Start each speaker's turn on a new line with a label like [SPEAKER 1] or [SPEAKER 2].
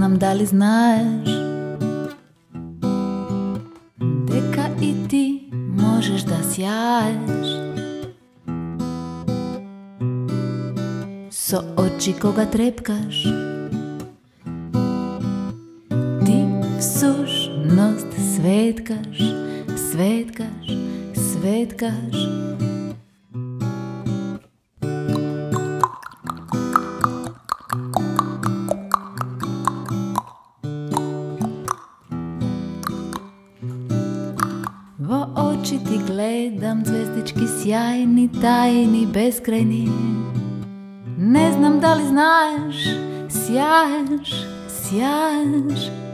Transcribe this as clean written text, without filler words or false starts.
[SPEAKER 1] znam da li znaš deka i ti možeš da sjaješ so oči koga trepkaš. Ti sušnost svetkaš, svetkaš, svetkaš. Vo oči ti gledam, zvezdički sjajni, tajni, beskrajni. Ne znam da li znaš, sjaješ, sjaješ.